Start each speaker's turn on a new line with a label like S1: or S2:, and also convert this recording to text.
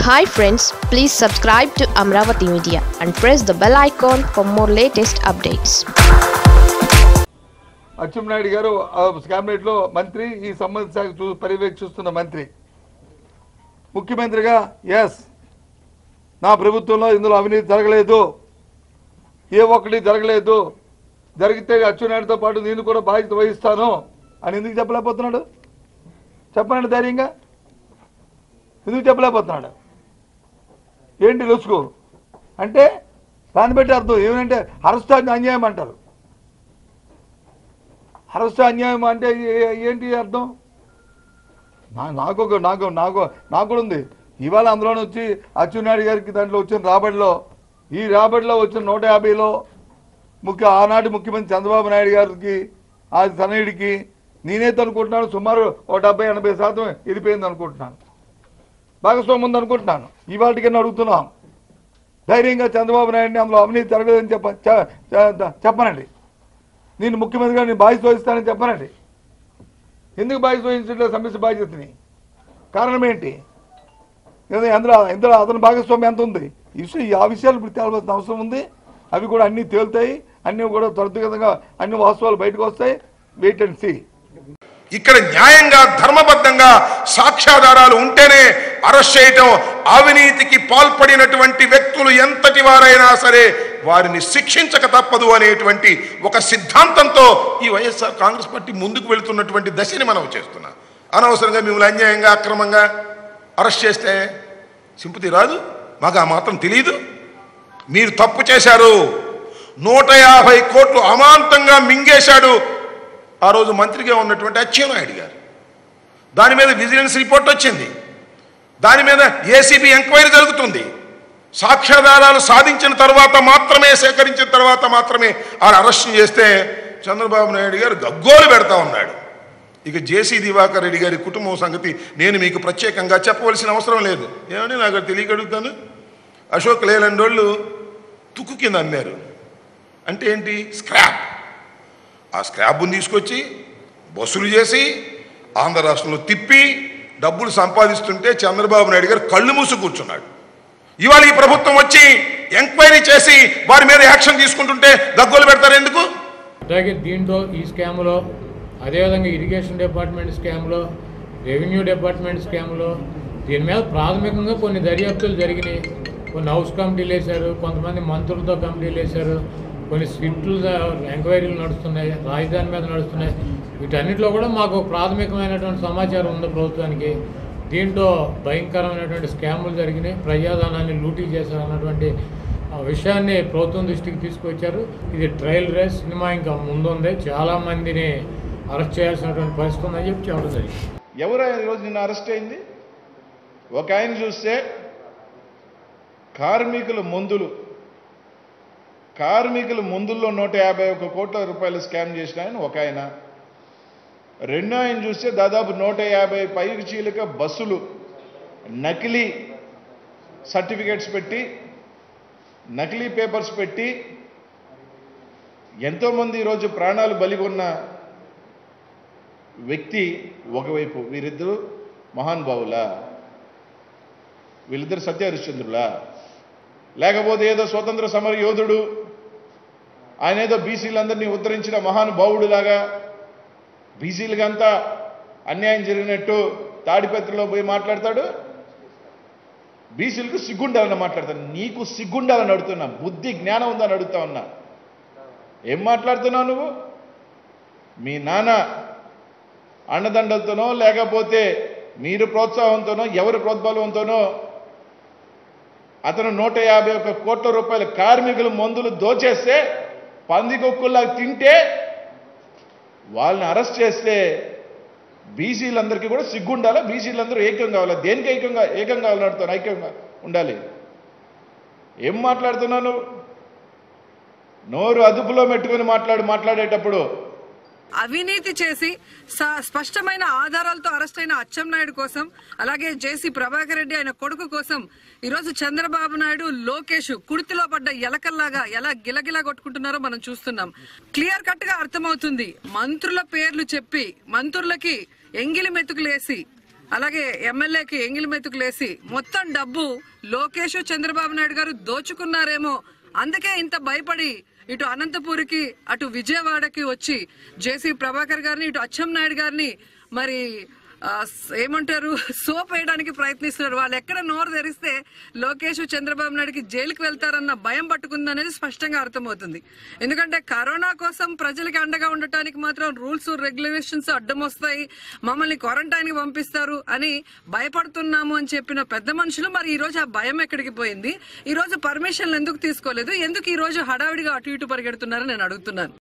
S1: Hi friends, please subscribe to Amravati Media and press the bell icon for more latest updates.
S2: Atchannaidu గారు cabinet లో మంత్రి, ఈ సంబంధిత శాఖ పర్యవేక్షిస్తున్న మంత్రి, ముఖ్యమంత్రిగా ఎస్ నా ప్రభుత్వంలో ఇందులో అవినీతి జరగలేదు, ఏ ఒక్కటి జరగలేదు, జరిగితే అచ్చెన్నాయుడుతో పాటు నేను కూడా బాధ్యత వహిస్తాను అని ఎందుకు చెప్పలేకపోతున్నాడు? చెప్పనండి ధైర్యంగా, ఎందుకు చెప్పలేకపోతున్నాడు? ఏంటి రుసుకు అంటే దాన్ని బట్టి అర్థం ఏమంటే అరెస్ట్ అన్యాయం అంటారు. అరెస్ట్ అన్యాయం అంటే ఏంటి అర్థం? నాకు కూడా ఉంది. ఇవాళ అందులో వచ్చి అచ్చెన్నాయుడు గారికి దాంట్లో వచ్చిన రాబడిలో వచ్చిన 150లో ఆనాటి ముఖ్యమంత్రి చంద్రబాబు నాయుడు గారికి ఆ తనయుడికి నేనైతే అనుకుంటున్నాను సుమారు 70-80% వెళ్ళిపోయింది అనుకుంటున్నాను, భాగస్వామ్యం ఉంది అనుకుంటున్నాను. ఇవాళకన్నా అడుగుతున్నాం, ధైర్యంగా చంద్రబాబు నాయుడిని అందులో అవినీతి జరగలేదని చెప్పనండి. నేను ముఖ్యమంత్రిగా నేను బాధ్యత వహిస్తానని చెప్పనండి. ఎందుకు బాధ్యత వహించట్లేదు సమిష్టి బాధ్యతని? కారణం ఏంటి? అందులో అతని భాగస్వామ్యం ఎంత ఉంది? ఆ విషయాలు ఇప్పుడు తేలవలసిన అవసరం ఉంది. అవి కూడా అన్నీ తేలుతాయి, అన్నీ కూడా త్వరితగతంగా అన్ని వాస్తవాలు బయటకు వస్తాయి. Wait and see.
S3: ఇక్కడ న్యాయంగా ధర్మబద్ధంగా సాక్ష్యాధారాలు ఉంటేనే అరెస్ట్ చేయటం, అవినీతికి పాల్పడినటువంటి వ్యక్తులు ఎంతటి వారైనా సరే వారిని శిక్షించక తప్పదు అనేటువంటి ఒక సిద్ధాంతంతో ఈ వైఎస్ఆర్ కాంగ్రెస్ పార్టీ ముందుకు వెళుతున్నటువంటి దశని మనం చేస్తున్నాం. అనవసరంగా మిమ్మల్ని అన్యాయంగా అక్రమంగా అరెస్ట్ చేస్తే సింపతి రాదు, మాకు ఆ మాత్రం తెలియదు. మీరు తప్పు చేశారు, 150 కోట్లు అమాంతంగా మింగేశాడు ఆ రోజు మంత్రిగా ఉన్నటువంటి అచ్చెన్నాయుడు గారు. దాని మీద విజిలెన్స్ రిపోర్ట్ వచ్చింది, దాని మీద ఏసీబీ ఎంక్వైరీ జరుగుతుంది. సాక్ష్యాధారాలు సాధించిన తర్వాత మాత్రమే, సేకరించిన తర్వాత మాత్రమే ఆయన అరెస్ట్ చేస్తే చంద్రబాబు నాయుడు గారు గగ్గోలు పెడతా ఉన్నాడు. ఇక జేసీ దివాకర్ రెడ్డి గారి కుటుంబం సంగతి నేను మీకు ప్రత్యేకంగా చెప్పవలసిన అవసరం లేదు. ఏమని నాకు తెలియక అడుగుతాను. అశోక్ లేలాండ్ వాళ్ళు తుక్కు కింద అమ్మారు అంటే ఏంటి? స్క్రాప్. ఆ స్క్రాప్ను తీసుకొచ్చి బస్సులు చేసి ఆంధ్ర రాష్ట్రంలో తిప్పి డబ్బులు సంపాదిస్తుంటే చంద్రబాబు నాయుడు గారు కళ్ళు మూసి కూర్చున్నాడు. ఇవాళ ఈ ప్రభుత్వం వచ్చి ఎంక్వైరీ చేసి వారి మీద యాక్షన్ తీసుకుంటుంటే గగ్గోలు పెడతారు ఎందుకు?
S4: అలాగే దీంట్లో ఈ స్కామ్లో, అదేవిధంగా ఇరిగేషన్ డిపార్ట్మెంట్ స్కామ్లో, రెవెన్యూ డిపార్ట్మెంట్ స్కామ్లో దీని మీద ప్రాథమికంగా కొన్ని దర్యాప్తులు జరిగినాయి. కొన్ని హౌస్ కమిటీలు వేశారు, కొంతమంది మంత్రులతో కమిటీలు వేశారు, కొన్ని స్విఫ్ట్లు ఎంక్వైరీలు నడుస్తున్నాయి, రాజధాని మీద నడుస్తున్నాయి. వీటన్నిటిలో కూడా మాకు ప్రాథమికమైనటువంటి సమాచారం ఉంది ప్రభుత్వానికి. దీంట్లో భయంకరమైనటువంటి స్కాములు జరిగినాయి, ప్రజాధనాన్ని లూటీ చేశారు అన్నటువంటి విషయాన్ని ప్రభుత్వం దృష్టికి తీసుకొచ్చారు. ఇది ట్రయల్ రేస్, సినిమా ఇంకా ముందుంది, చాలామందిని అరెస్ట్ చేయాల్సినటువంటి పరిస్థితి ఉందని చెప్పి చెప్పడం జరిగింది.
S5: ఎవరు ఈరోజు నిన్న అరెస్ట్ అయింది? ఒక ఆయన చూస్తే కార్మికుల మందుల్లో 151 కోట్ల రూపాయలు స్కామ్ చేసిన ఆయన ఒక ఆయన. రెండో ఆయన చూస్తే దాదాపు 150 పైచీలక బస్సులు నకిలీ సర్టిఫికేట్స్ పెట్టి, నకిలీ పేపర్స్ పెట్టి ఎంతోమంది ఈరోజు ప్రాణాలు బలిగొన్న వ్యక్తి ఒకవైపు. వీరిద్దరూ మహానుభావులా? వీళ్ళిద్దరు సత్య హరిశ్చంద్రులా? లేకపోతే ఏదో స్వతంత్ర సమర యోధుడు, ఆయన ఏదో బీసీలందరినీ ఉద్ధరించిన మహానుభావుడులాగా బీసీలకంతా అన్యాయం జరిగినట్టు తాడిపత్రిలో పోయి మాట్లాడతాడు. బీసీలకు సిగ్గుండాలని మాట్లాడతాడు. నీకు సిగ్గుండాలని అడుగుతున్నా, బుద్ధి జ్ఞానం ఉందని అడుగుతా ఉన్నా. ఏం మాట్లాడుతున్నావు నువ్వు? మీ నాన్న అండదండలతోనో లేకపోతే మీరు ప్రోత్సాహంతోనో ఎవరి ప్రోద్బలంతోనో అతను 151 కోట్ల రూపాయల కార్మికుల మందులు దోచేస్తే, పందికొక్కుల్లా తింటే వాళ్ళని అరెస్ట్ చేస్తే బీసీలందరికీ కూడా సిగ్గుండాలా? బీసీలందరూ ఏకం కావాలా? దేనికి ఏకం కావాలని అడుగుతాను. ఐక్యంగా ఉండాలి. ఏం మాట్లాడుతున్నాను? నోరు అదుపులో పెట్టుకుని మాట్లాడేటప్పుడు
S6: అవినీతి చేసి స్పష్టమైన ఆధారాలతో అరెస్ట్ అయిన అచ్చెన్నాయుడు కోసం, అలాగే జేసీ ప్రభాకర్ రెడ్డి ఆయన కొడుకు కోసం ఈరోజు చంద్రబాబు నాయుడు, లోకేష్ కుడితిలో పడ్డ ఎలకల్లాగా ఎలా గిలగిలా కొట్టుకుంటున్నారో మనం చూస్తున్నాం. క్లియర్ కట్ గా అర్థమవుతుంది. మంత్రుల పేర్లు చెప్పి మంత్రులకి ఎంగిలి మెతుకులేసి అలాగే ఎమ్మెల్యేకి ఎంగిలి మెతుకులేసి మొత్తం డబ్బు లోకేష్ చంద్రబాబు నాయుడు గారు దోచుకున్నారేమో, అందుకే ఇంత భయపడి ఇటు అనంతపూర్కి అటు విజయవాడకి వచ్చి జేసీ ప్రభాకర్ గారిని ఇటు అచ్చెన్నాయుడు గారిని మరి ఏమంటారు సోప్ వేయడానికి ప్రయత్నిస్తున్నారు. వాళ్ళు ఎక్కడ నోరు తెరిస్తే లోకేష్ చంద్రబాబు నాయుడుకి జైలుకి వెళ్తారన్న భయం పట్టుకుందనేది స్పష్టంగా అర్థమవుతుంది. ఎందుకంటే కరోనా కోసం ప్రజలకి అండగా ఉండటానికి మాత్రం రూల్స్ రెగ్యులేషన్స్ అడ్డం వస్తాయి, మమ్మల్ని క్వారంటైన్కి పంపిస్తారు అని భయపడుతున్నాము అని చెప్పిన పెద్ద మనుషులు మరి ఈ రోజు ఆ భయం ఎక్కడికి పోయింది? ఈ రోజు పర్మిషన్లు ఎందుకు తీసుకోలేదు? ఎందుకు ఈ రోజు హడావిడిగా అటు ఇటు పరిగెడుతున్నారని నేను అడుగుతున్నాను.